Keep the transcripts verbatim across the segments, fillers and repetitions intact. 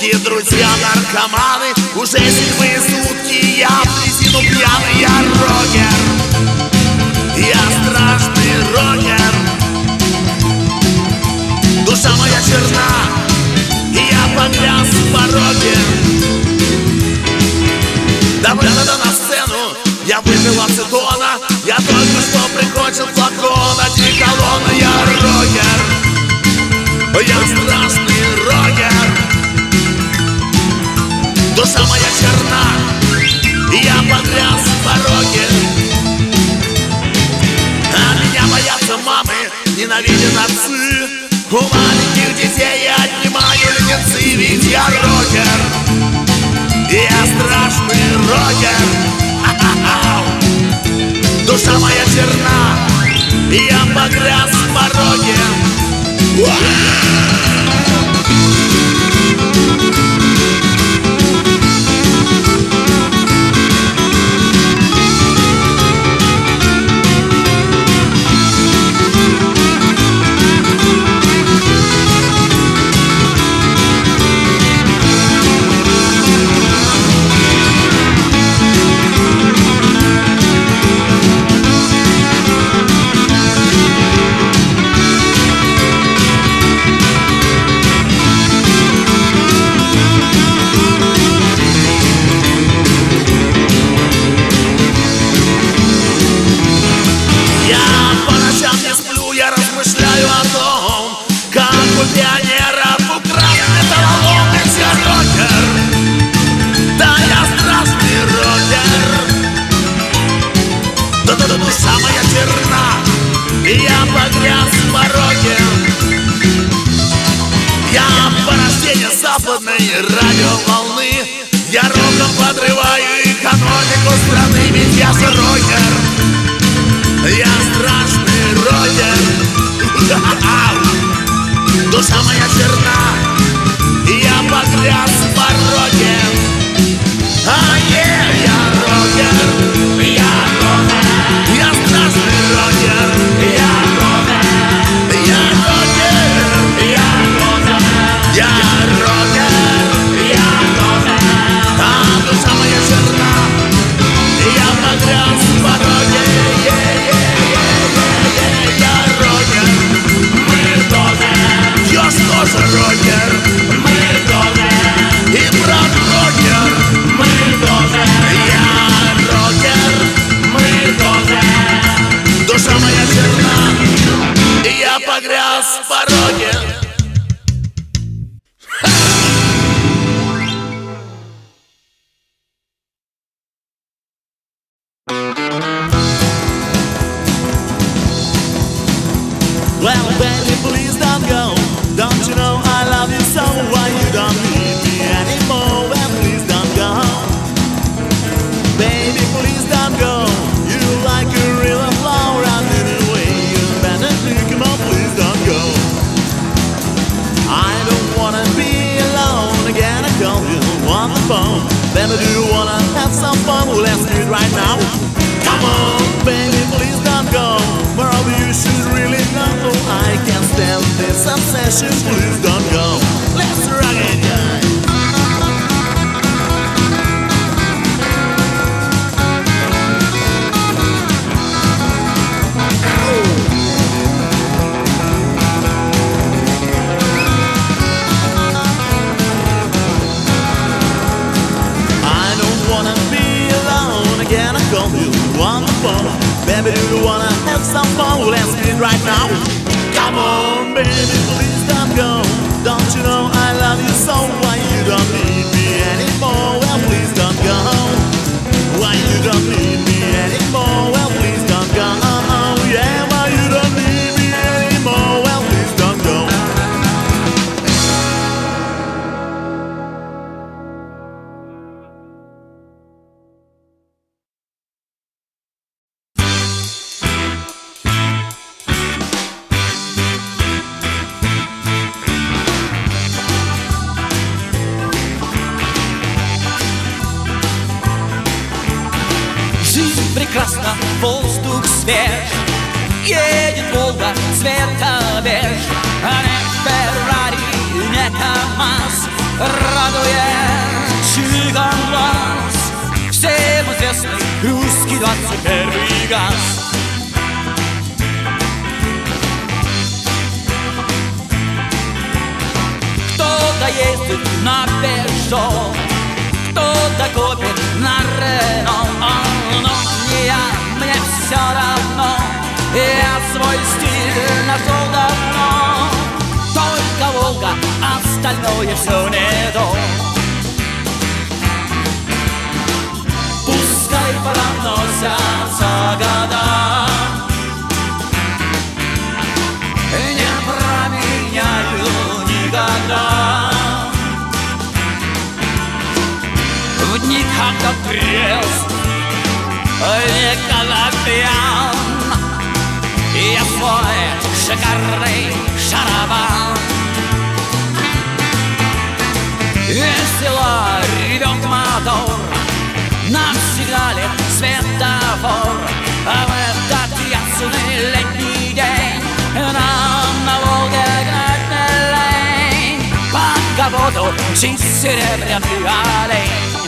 Шутки, друзья, наркоманы. Уже седьмые сутки я в резину пьяный. Я рокер, я страшный рокер. Душа моя черна, и я погряз в пороге. Давай надо на сцену, я выпил ацетона. Я только что прикончил флакон одеколона. Я рокер, я страшный рокер. Душа моя черна, и я погряз в пороге. А меня боятся мамы, ненавидят отцы. У маленьких детей я отнимаю леденцы. Ведь я рокер, я страшный рокер. Душа моя черна, и я погряз в пороге. Радиоволны, я роком подрываю экономику страны. Ведь я же рокер, я страшный рокер. Душа моя черна, и я погряз в пороге. А е, я рокер, я рокер, я страшный рокер. Я рокер, я рокер, я рокер, я рокер. Душа моя черна, и я погряз в пороге. Я рокер, мы тоже. Я тоже рокер, мы тоже. И брат рокер, мы тоже. Я рокер, мы тоже. Душа моя черна, и я погряз в пороге. Well, baby, please don't go. Don't you know I love you so? Why you don't need me anymore? Well, please don't go. Baby, please don't go. You like a river flow right anyway. You better do, come on, please don't go. I don't wanna be alone again. I called you on the phone. Baby, do you wanna have some fun? Well, let's do it right now. Come on, baby, please don't go. Moreover, you should really know I can't stand this obsession. Please don't go. Let's rock it, guys. I don't wanna be alone again. I called you on the phone. Baby, do you wanna have some fun? Well, let's do it right now. Come on, baby, please don't go. Don't you know I love you so? Why you don't need me anymore? Well, please don't go. Why you don't need me anymore? Well, please don't go. Yeah, why you don't need me anymore? Well, please don't go. Прекрасно, воздух свеж, едет Волга цвета беж, а не Феррари, не КамАЗ, радует Безызвестный русский двадцать первый газ. Кто-то ездит на Peugeot, кто-то копит на Renault, но не я, мне все равно, я свой стиль нашел давно. Только Волга, остальное все не то. Пускай проносятся года, не променяю никогда. В дни, когда трезв, никогда пьян, я свой шикарный шарабан. Весело ревет мотор, навсегда ли светофор. А в этот ясный летний день нам на Волге гнать не лень. По капоту мчит серебряный олень.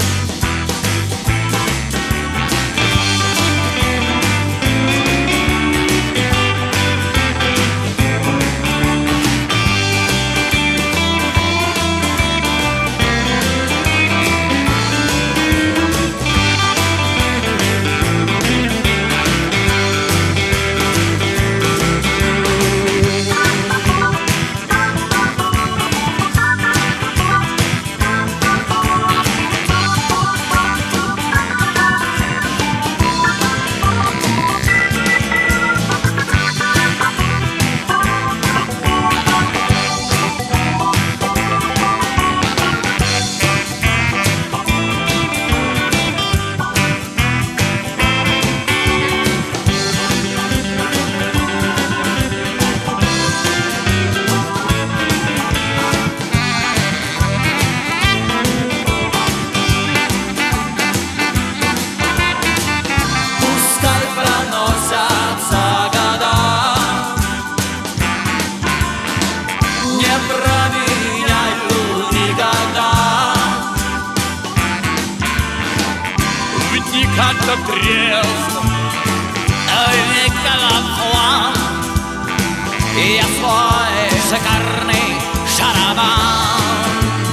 Как-то трезв, не колоплан, я свой шикарный шарабан.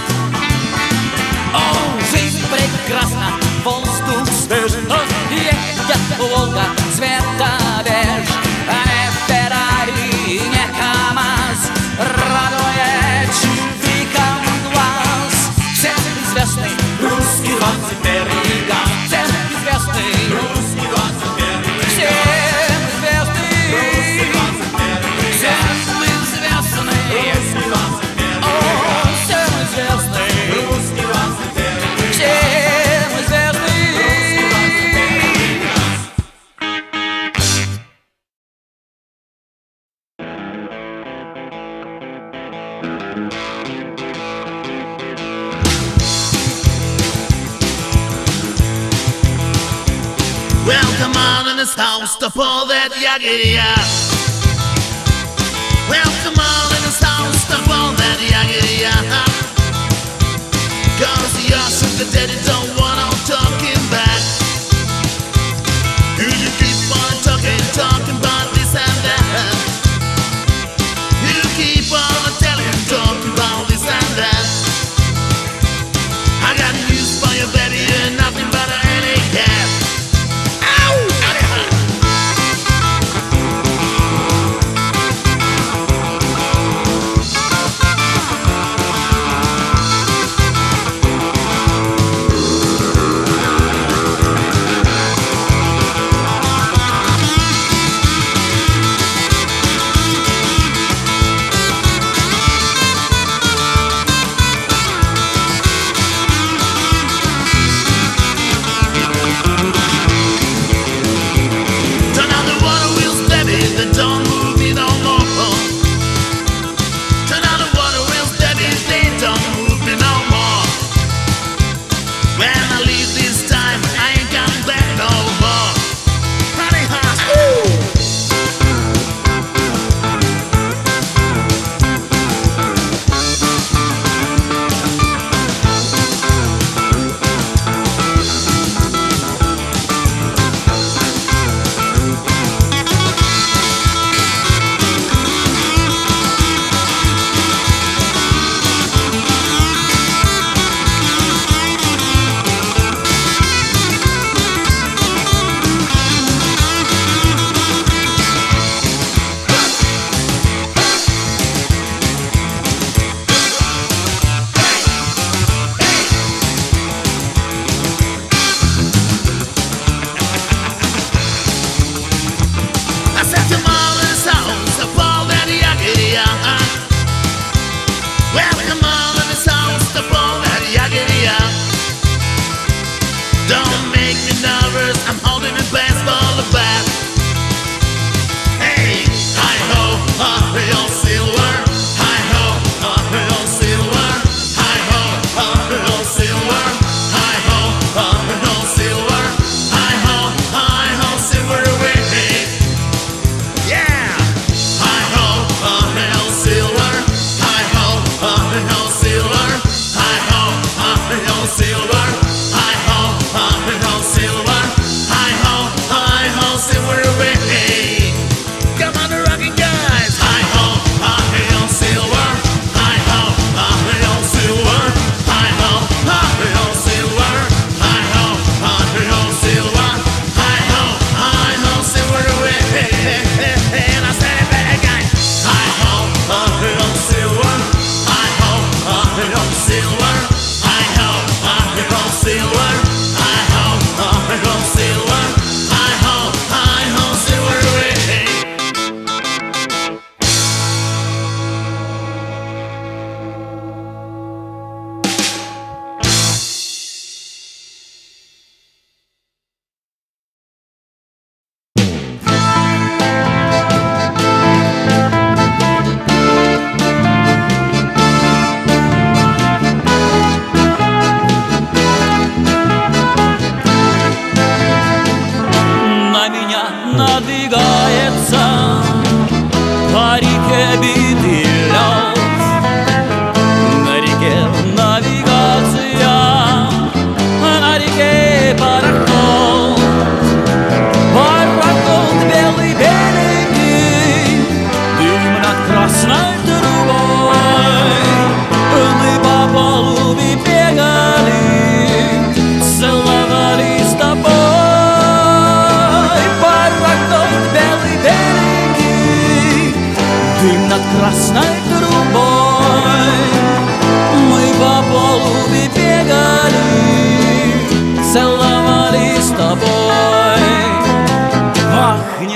О, жизнь прекрасна, воздух свеж, едет Волга цвета беж. Не Феррари, не КамАЗ, радует чувикам глаз. Всем известный русский двадцать первый газ. Русский двадцать первый, всем известный, всем известный, русский двадцать первый, о, всем известный, русский двадцать первый, всем известный, русский двадцать первый. Well, come on in this house to pull that yakety. Well, come on in this house to pull that yakety. Cause your sugar daddy don't want no talking back. You keep on talking, talking about this and that. You keep on telling, talking about this and that. I got news for you, baby, you're nothing but a handicap.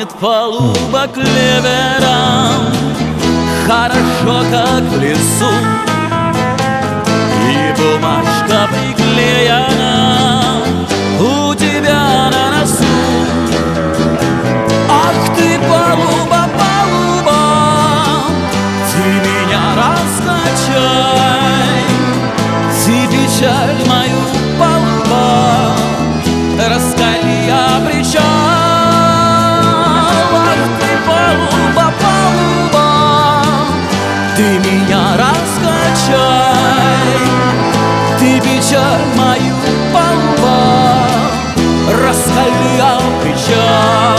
Пахнет палуба клевером, хорошо, как в лесу, и бумажка приклеена у тебя на носу. Ах ты, палуба, палуба, ты меня раскачай, ты печаль мою, палуба, раскали я причал. Ах ты, палуба, палуба, ты меня раскачай, ты печаль мою, палуба, раскали я причал.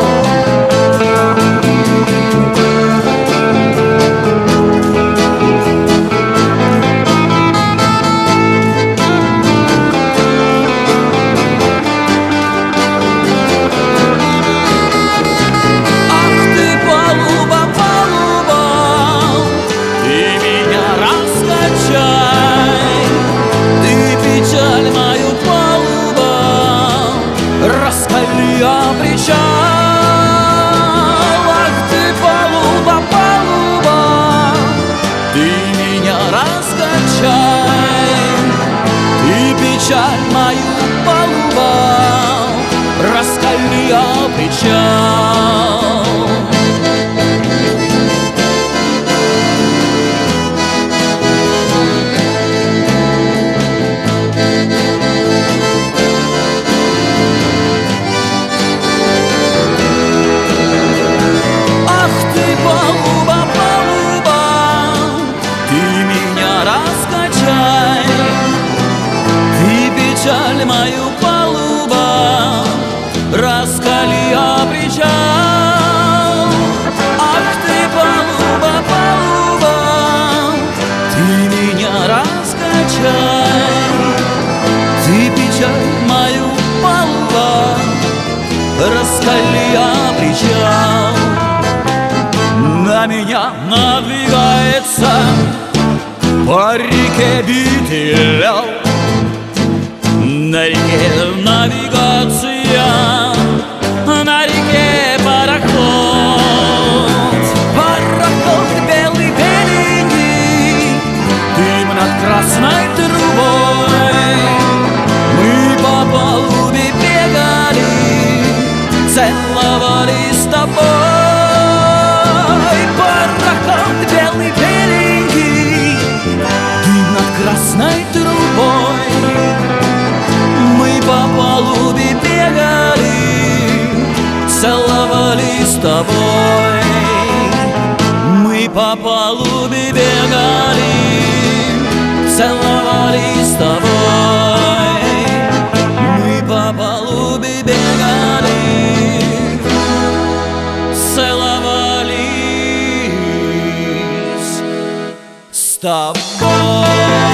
Печаль мою, палуба, раскали я причал. Ах ты, палуба, палуба, ты меня раскачай, печаль мою, палуба, раскали я причал. Ах ты, палуба, палуба, ты меня раскачай, ты печаль мою, палуба, раскали я причал. На меня надвигается по реке битый лед, на реке навигация, на реке пароход. Пароход белый, беленький, дым над красной трубой. Мы по палубе бегали, целовались с тобой. Пароход белый, беленький, дым над красной трубой. Мы по палубе бегали, целовались с тобой. Мы по палубе бегали, целовались с тобой. Мы по палубе бегали, целовались с тобой.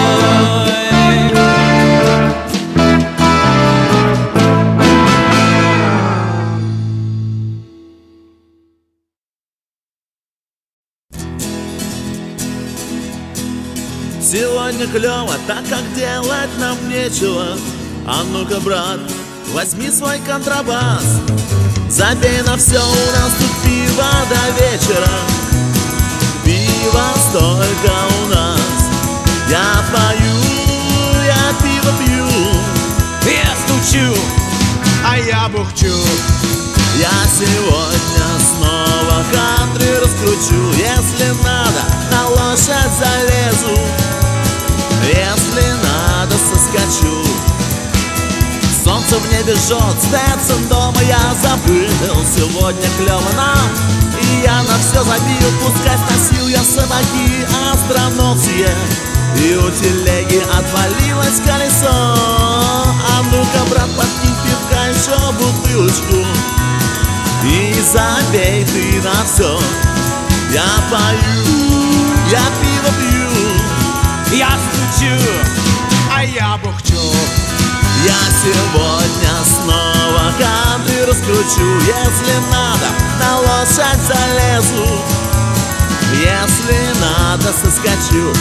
Сегодня клёво, так как делать нам нечего. А ну-ка, брат, возьми свой контрабас, забей на все, у нас тут пиво до вечера. Пиво столько у нас. Я пою, я пиво пью, Я стучу, а я бухчу. я сегодня снова кантри раскручу. Если надо, на лошадь залезу, если надо, соскочу. Солнце в небе жжет, Стэдсон дома я забыл. Сегодня клёво нам, и я на все забил. Пускай сносил я сапоги остроносые, и у телеги отвалилось колесо. А ну-ка, брат, подкинь пивка, еще бутылочку, и забей ты на все. Я пою, я пиво пью, я стучу, А я бухчу. я сегодня снова кантри раскручу. Если надо, на лошадь залезу, если надо, соскочу.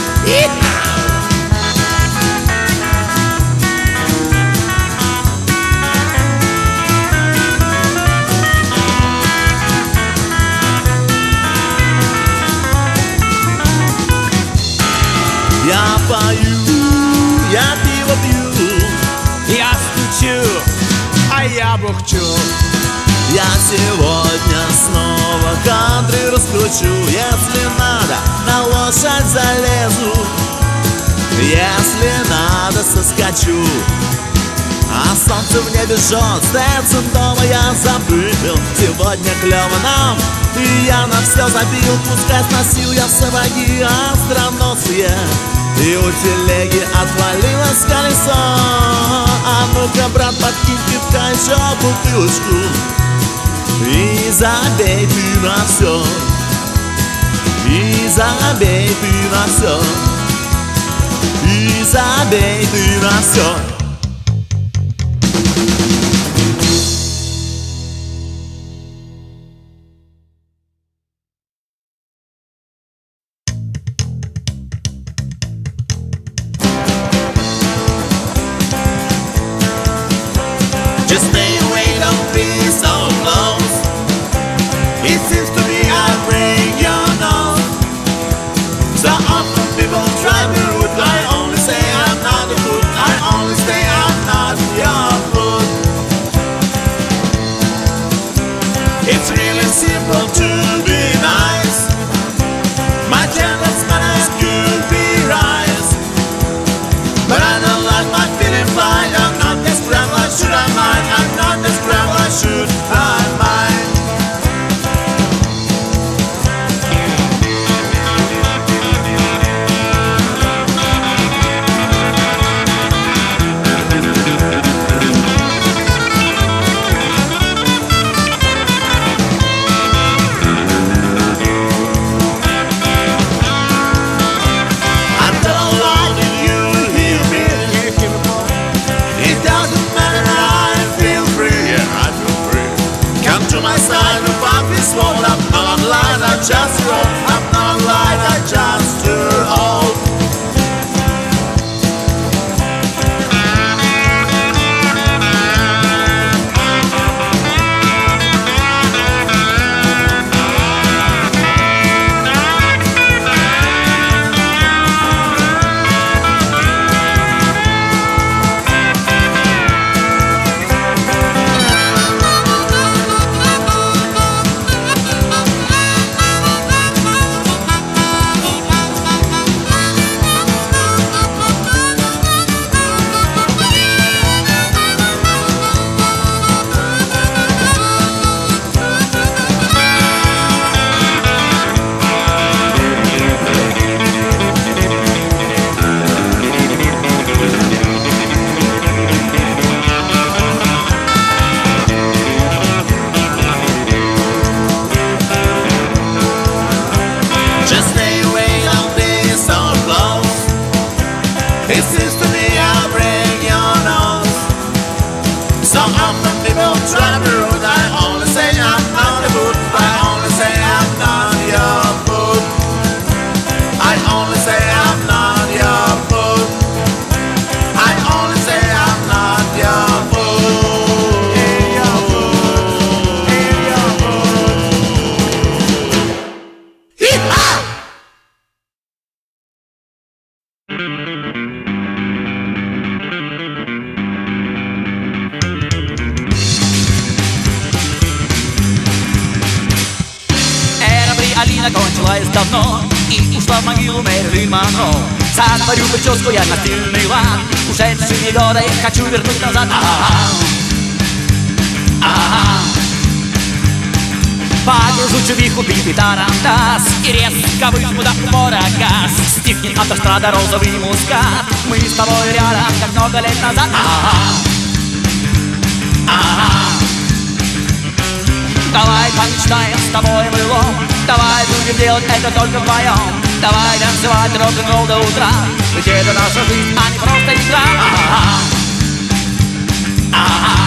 я пиво пью. Я стучу, а я бухчу. Я сегодня снова кантри раскручу. Если надо, на лошадь залезу. Если надо, соскочу. А солнце в небе жжет, Стэдсон дома я забыл. Сегодня клево нам, и я на все забил. Пускай сносил я сапоги остроносые, и у телеги отвалилось колесо. А ну-ка, брат, подкинь пивка, еще бутылочку, и забей ты на все, и забей ты на все, и забей ты на все. Just stay away, don't be so close. It seems to me I break your nose. So often people try me rude. I only say I'm not a fool. I only say I'm not your fool. It's really simple to be nice. My jealous manners could be rise, but I don't like my feeling fine. I'm not this grandma, should I mind? I'm not this grandma, should I mind? I'm so loud and you hear me. It doesn't matter, I feel free. Yeah, I feel free. Come to my side, if I feel small. I'm not light, I just roll. I'm not light, I just too old. Just stay away, don't be so close. It seems to me I'll break your nose. So often people try to be rude. I only say I'm not a fool. I only say I'm not your fool. I only say I'm not your fool. I only say I'm not your fool. Your fool. Your fool. Hee-haw! Эра Бриолина кончилась давно и ушла в могилу Мэрилин Монро. Сотворю прическу я на стильный лад, ушедшие годы хочу вернуть назад. Ага. Ага. Погружу чувиху, битый тарантас, и резко выжму до упора газ. Стихнет автострада, розовый мускат, мы с тобой рядом, как много лет назад. Ага. Ага. Давай помечтаем с тобой былом, давай будем делать это только вдвоем. Давай танцевать рок-н-ролл до утра, ведь это наша жизнь, а не просто игра. Ага. Ага.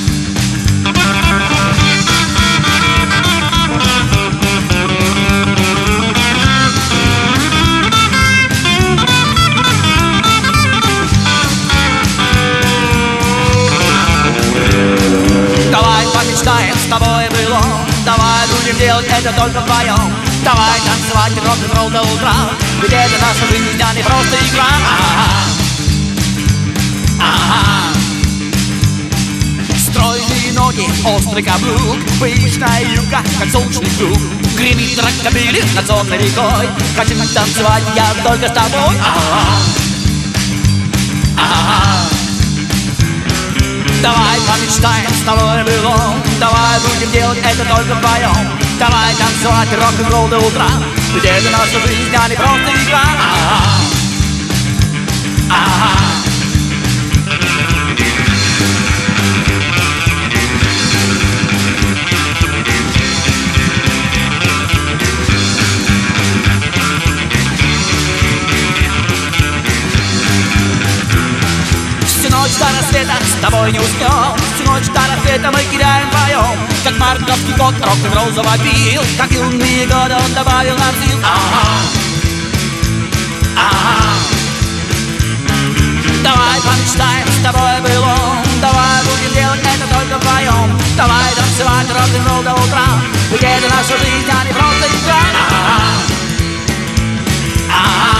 Давай помечтаем с тобой былом, давай будем делать это только вдвоем. Давай танцевать рок-н-ролл до утра, ведь это наша жизнь, а не просто игра. Ага. ноги острый каблук, пышная юбка, как солнечный круг. Гремит рокобили над сонной рекой. Хочу танцевать я только с тобой. Ага. Ага. Давай помечтаем с тобой былом. Давай будем делать это только вдвоем. Давай танцевать рок-н-ролл до утра. Ведь это наша жизнь, а не просто игра. Ага. Ага. Всю ночь до рассвета с тобой не уснем. Всю ночь до рассвета мы кидаем вдвоем. Как мартовский кот рок-н-ролл завопил. Как юные годы он добавил нам сил. Ага. Ага. Давай помечтаем с тобой былом. Давай будем делать это только вдвоем. Давай танцевать рок-н-ролл до утра. Ведь это наша жизнь, а не просто игра. Ага. Ага.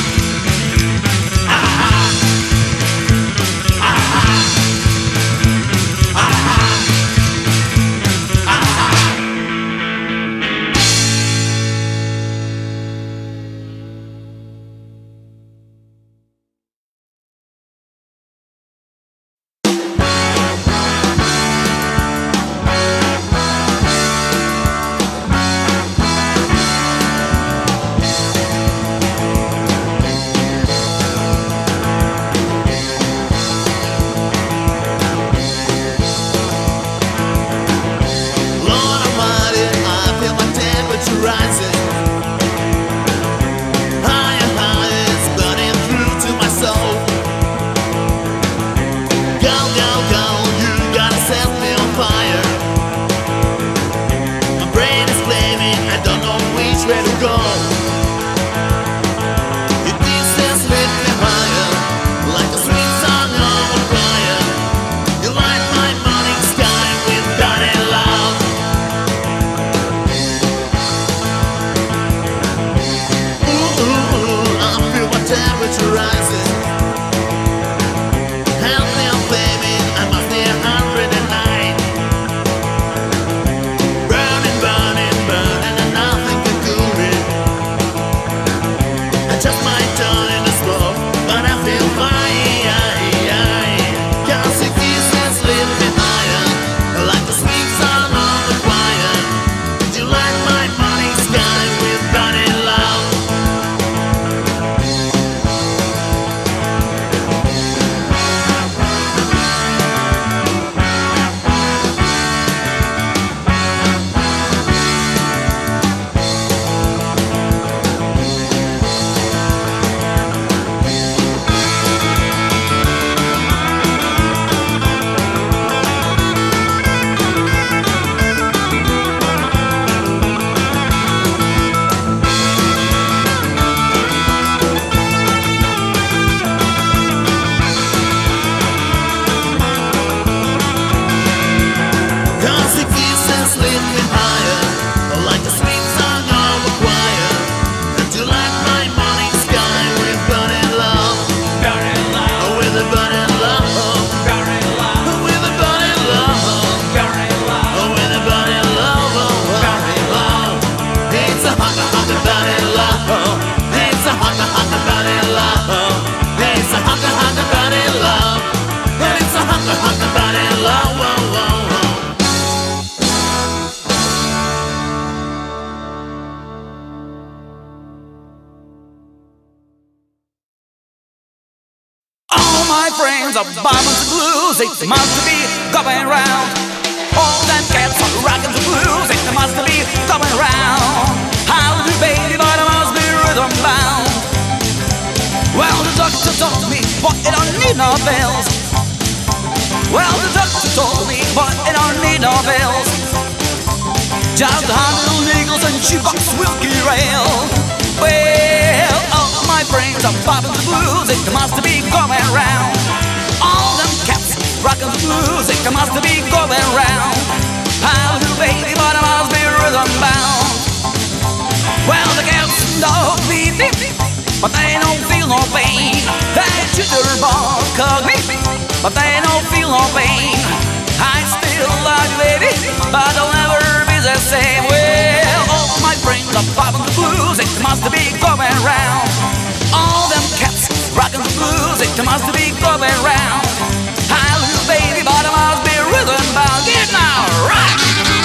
My friends are bombing the blues, it must be going round. All them cats are rocking the blues, it must be going round. How do baby, but I must be rhythm bound. Well, the doctor told me, boy, it don't need no bells. Well, the doctor told me, boy, it don't need no bells. Just a hundred nickels and shoebox whiskey rail. Well, all my friends are popping the blues, it must be going round. All them cats rocking the blues, it must be going round. How do baby, but I must be rhythm bound. Well, the cats don't beat me, but they don't feel no pain. They jitterbug hug me, but they don't feel no pain. I still love you, round. All them cats rockin' the blues, it must be going round. Hallelujah, baby, but it must be rhythm bound. Get now, rock!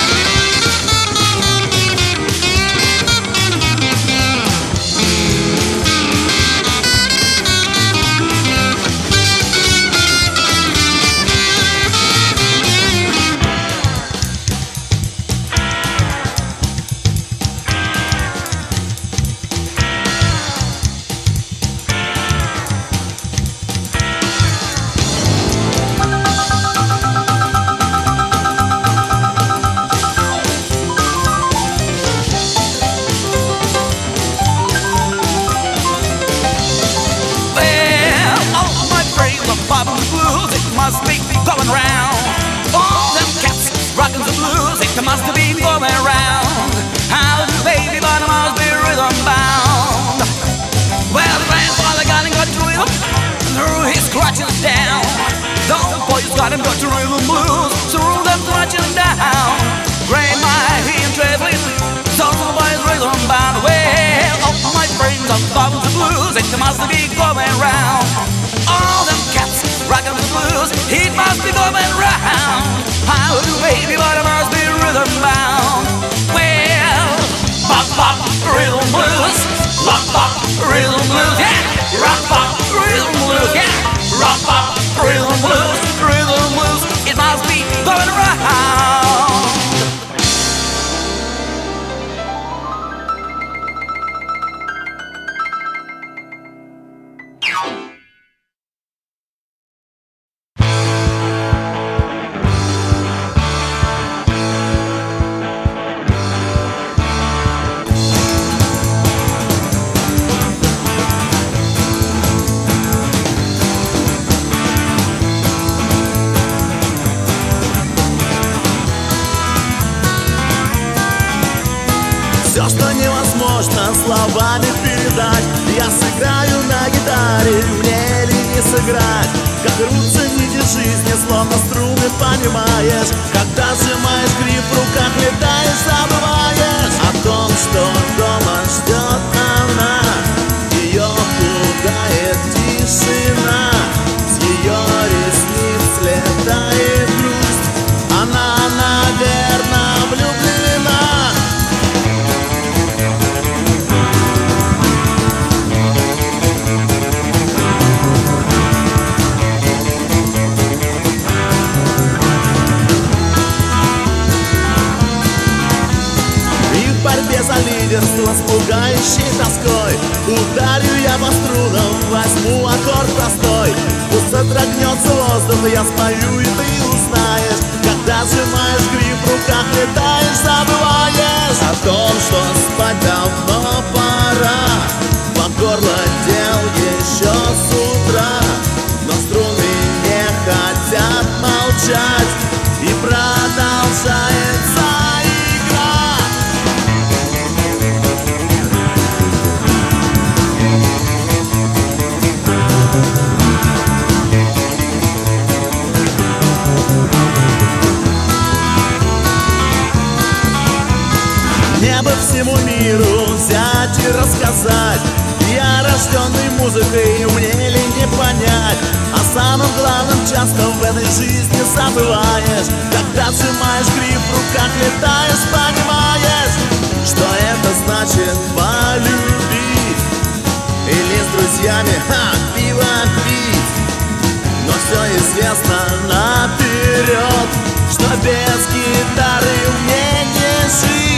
Must be going round. All them cats rockin' the blues, it must be going round. How do baby, but it must be rhythm bound. Well, the grandfather got him got to rhythm, threw his crutches down. The old boys got him got to rhythm blues, threw them crutches down. Grandma, he and traveling, so the boys rhythm bound. Well, all my friends are following the blues, it must be going round. All them cats rockin' the blues, it must be going round. How do baby, but it must be rhythm bound. Well, bop bop rhythm blues, bop bop rhythm blues, yeah. Rock bop rhythm blues, yeah. Rock bop rhythm blues, rhythm blues, it must be going round. Все, что невозможно словами передать, я сыграю на гитаре, мне ли не сыграть. Как рвутся нити жизни, словно струны, понимаешь. Когда сжимаешь гриф в руках, летаешь, забываешь о том, что дома ждет она. Ее пугает тишина, с ее ресниц слетает грусть. Она, наверное, влюблена. За лидерство с пугающей тоской ударю я по струнам, возьму аккорд простой. Пусть содрогнется воздух, я спою, и ты узнаешь. Когда сжимаешь гриф в руках, летаешь, забываешь о том, что спать давно пора. По горло дел еще с утра, но струны не хотят молчать, и продолжается игра. Небо всему миру взять и рассказать. Я рожденный музыкой, мне ли не понять. О самом главном часто в этой жизни забываешь. Когда сжимаешь гриф в руках, летаешь, понимаешь, что это значит полюбить. Или с друзьями, ха, пиво пить. Но все известно наперед, что без гитары мне не жить.